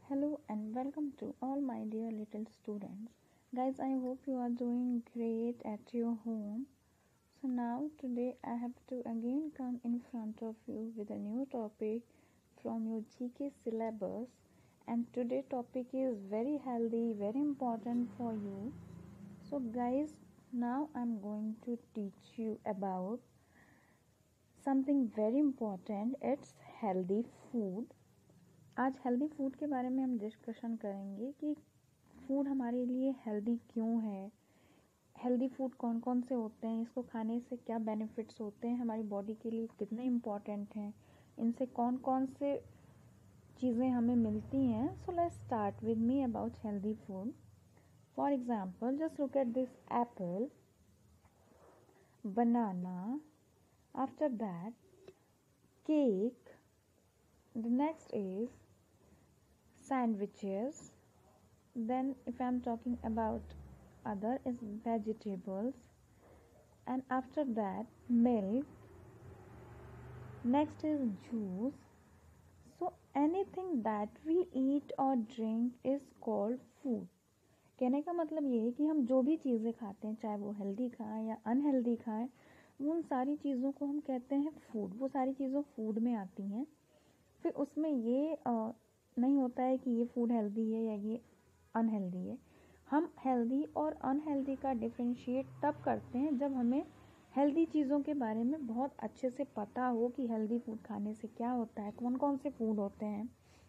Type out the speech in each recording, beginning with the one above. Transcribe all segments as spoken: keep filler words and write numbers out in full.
Hello and welcome to all my dear little students. Guys, I hope you are doing great at your home. So now today I have to again come in front of you with a new topic from your G K syllabus, and today topic is very healthy, very important for you. So guys, now I'm going to teach you about something very important. It's healthy food. आज healthy food के बारे में हम discussion करेंगे कि food हमारे लिए healthy क्यों है, हेल्दी फूड कौन कौन से होते हैं, इसको खाने से क्या बेनिफिट्स होते हैं, हमारी बॉडी के लिए कितने इम्पॉर्टेंट हैं, इनसे कौन कौन से चीज़ें हमें मिलती हैं. So let's start with me about healthy food. For example, just look at this apple, banana, after that cake, the next is sandwiches. Then if I'm talking about other is vegetables, and after that milk, next is juice. So anything that we eat or drink is called food. कहने का मतलब ये है कि हम जो भी चीज़ें खाते हैं, चाहे वो हेल्दी खाएं या अनहेल्दी खाएं, उन सारी चीज़ों को हम कहते हैं फूड. वो सारी चीज़ों फूड में आती हैं. फिर उसमें ये आ, नहीं होता है कि ये फूड हेल्दी है या ये अनहेल्दी है. हम हेल्दी और अनहेल्दी का डिफरेंशिएट तब करते हैं जब हमें हेल्दी चीज़ों के बारे में बहुत अच्छे से पता हो कि हेल्दी फूड खाने से क्या होता है, कौन कौन से फूड होते हैं.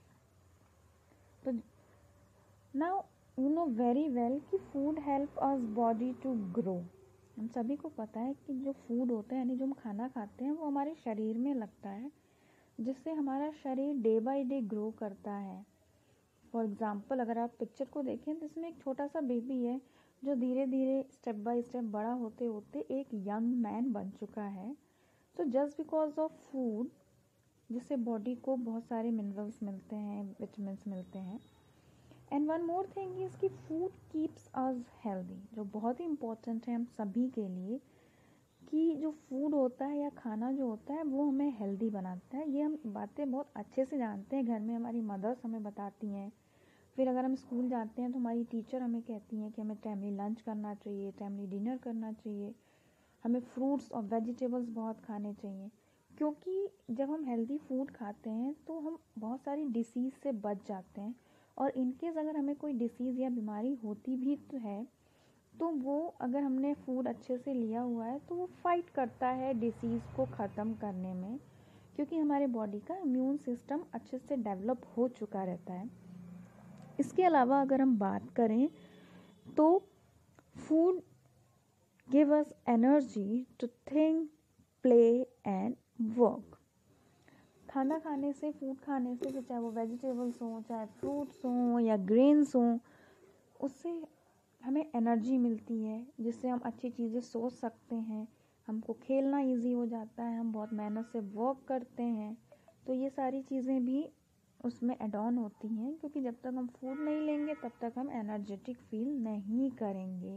तो now you know very well कि food help us body to grow. हम सभी को पता है कि जो फूड होते हैं, यानी जो हम खाना खाते हैं, वो हमारे शरीर में लगता है, जिससे हमारा शरीर डे बाय डे ग्रो करता है. फॉर एग्ज़ाम्पल, अगर आप पिक्चर को देखें तो इसमें एक छोटा सा बेबी है जो धीरे धीरे स्टेप बाय स्टेप बड़ा होते होते एक यंग मैन बन चुका है. So just because of food, जिससे बॉडी को बहुत सारे मिनरल्स मिलते हैं, विटामिन्स मिलते हैं. And one more thing is कि फूड कीप्स अस हेल्दी, जो बहुत ही इम्पोर्टेंट है हम सभी के लिए, कि जो फूड होता है या खाना जो होता है वो हमें हेल्दी बनाता है. ये हम बातें बहुत अच्छे से जानते हैं, घर में हमारी मदर्स हमें बताती हैं. फिर अगर हम स्कूल जाते हैं तो हमारी टीचर हमें कहती हैं कि हमें टाइमली लंच करना चाहिए, टाइमली डिनर करना चाहिए, हमें फ्रूट्स और वेजिटेबल्स बहुत खाने चाहिए. क्योंकि जब हम हेल्दी फूड खाते हैं तो हम बहुत सारी डिसीज़ से बच जाते हैं, और इनकेस अगर हमें कोई डिसीज़ या बीमारी होती भी तो है तो वो अगर हमने फूड अच्छे से लिया हुआ है तो वो फाइट करता है डिसीज़ को ख़त्म करने में, क्योंकि हमारे बॉडी का इम्यून सिस्टम अच्छे से डेवलप हो चुका रहता है. इसके अलावा अगर हम बात करें तो food give us energy to think, play and work. खाना खाने से, फूड खाने से, चाहे वो वेजिटेबल्स हों, चाहे फ्रूट्स हों या ग्रेन्स हों, उससे हमें एनर्जी मिलती है, जिससे हम अच्छी चीज़ें सोच सकते हैं, हमको खेलना इजी हो जाता है, हम बहुत मेहनत से वर्क करते हैं. तो ये सारी चीज़ें भी उसमें एड ऑन होती हैं, क्योंकि जब तक हम फूड नहीं लेंगे तब तक हम एनर्जेटिक फील नहीं करेंगे.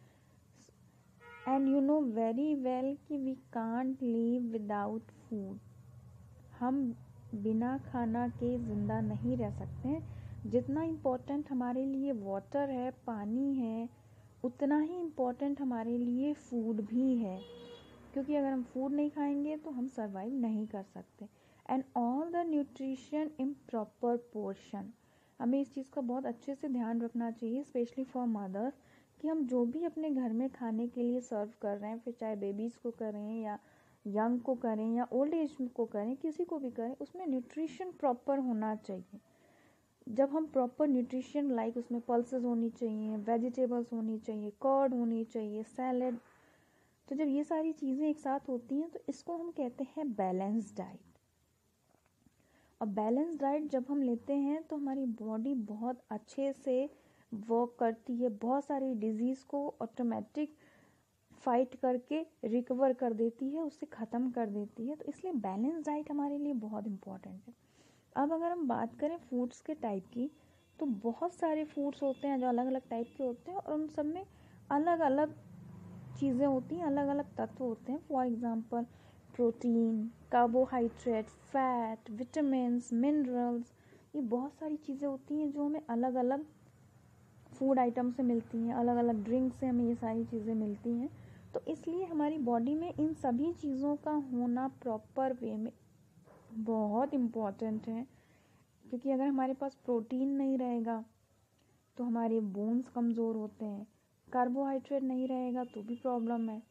And you know very well कि we can't live without food. हम बिना खाना के ज़िंदा नहीं रह सकते हैं. जितना इम्पोर्टेंट हमारे लिए वाटर है, पानी है, उतना ही इम्पोर्टेंट हमारे लिए फूड भी है, क्योंकि अगर हम फूड नहीं खाएंगे तो हम सर्वाइव नहीं कर सकते. And all the nutrition in proper portion. हमें इस चीज़ का बहुत अच्छे से ध्यान रखना चाहिए, स्पेशली फॉर मदर्स, कि हम जो भी अपने घर में खाने के लिए सर्व कर रहे हैं, फिर चाहे बेबीज़ को करें या यंग को करें या ओल्ड एज को करें, किसी को भी करें, उसमें न्यूट्रिशन प्रॉपर होना चाहिए. जब हम प्रॉपर न्यूट्रिशन लाइक उसमें पल्सेस होनी चाहिए, वेजिटेबल्स होनी चाहिए, कर्ड होनी चाहिए, सैलड, तो जब ये सारी चीज़ें एक साथ होती हैं तो इसको हम कहते हैं बैलेंस डाइट. और बैलेंस डाइट जब हम लेते हैं तो हमारी बॉडी बहुत अच्छे से वर्क करती है, बहुत सारी डिजीज़ को ऑटोमेटिक फाइट करके रिकवर कर देती है, उससे ख़त्म कर देती है. तो इसलिए बैलेंस डाइट हमारे लिए बहुत इम्पॉर्टेंट है. अब अगर हम बात करें फूड्स के टाइप की, तो बहुत सारे फूड्स होते हैं जो अलग अलग टाइप के होते हैं, और उन सब में अलग अलग चीज़ें होती हैं, अलग अलग तत्व होते हैं. For example, protein, carbohydrate, fat, vitamins, minerals. ये बहुत सारी चीज़ें होती हैं जो हमें अलग अलग फूड आइटम से मिलती हैं, अलग अलग ड्रिंक से हमें ये सारी चीज़ें मिलती हैं। तो इसलिए हमारी बॉडी में इन सभी चीज़ों का होना प्रॉपर वे में बहुत इम्पॉर्टेंट है, क्योंकि अगर हमारे पास प्रोटीन नहीं रहेगा तो हमारे बोन्स कमज़ोर होते हैं, कार्बोहाइड्रेट नहीं रहेगा तो भी प्रॉब्लम है।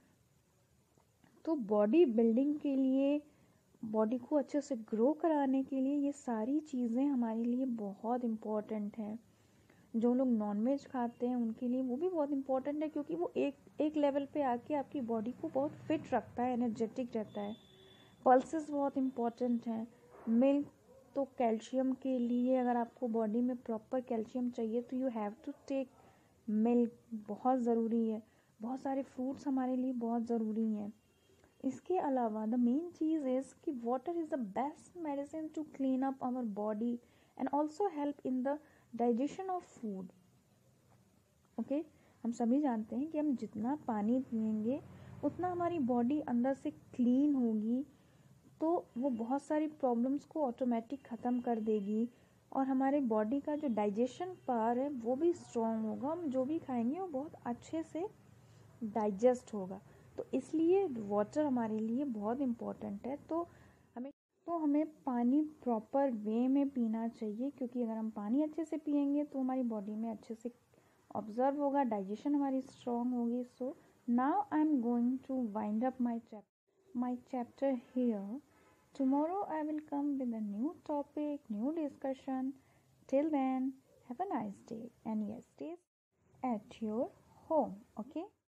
तो बॉडी बिल्डिंग के लिए, बॉडी को अच्छे से ग्रो कराने के लिए ये सारी चीज़ें हमारे लिए बहुत इम्पॉर्टेंट हैं। जो लोग नॉनवेज खाते हैं उनके लिए वो भी बहुत इम्पॉर्टेंट है, क्योंकि वो एक एक लेवल पे आके आपकी बॉडी को बहुत फिट रखता है, एनर्जेटिक रहता है। पल्सेस बहुत इम्पॉर्टेंट हैं। मिल्क तो कैल्शियम के लिए, अगर आपको बॉडी में प्रॉपर कैल्शियम चाहिए तो you have to take milk, बहुत ज़रूरी है। बहुत सारे फ्रूट्स हमारे लिए बहुत ज़रूरी हैं। इसके अलावा द मेन चीज़ इज़ कि water is the best medicine to clean up our body and also help in the digestion of food. Okay, हम सभी जानते हैं कि हम जितना पानी पिएंगे उतना हमारी बॉडी अंदर से क्लीन होगी, तो वो बहुत सारी प्रॉब्लम्स को ऑटोमेटिक ख़त्म कर देगी और हमारे बॉडी का जो डाइजेशन पावर है वो भी स्ट्रॉन्ग होगा। हम जो भी खाएंगे वो बहुत अच्छे से डाइजेस्ट होगा। तो इसलिए वाटर हमारे लिए बहुत इम्पोर्टेंट है। तो हमें तो हमें पानी प्रॉपर वे में पीना चाहिए, क्योंकि अगर हम पानी अच्छे से पिएंगे तो हमारी बॉडी में अच्छे से ऑब्जर्व होगा, डाइजेशन हमारी स्ट्रॉन्ग होगी। So now I am going to wind up my chap my chapter here. Tomorrow I will come with a new topic, new discussion. Till then, have a nice day and yes, stay at your home, okay?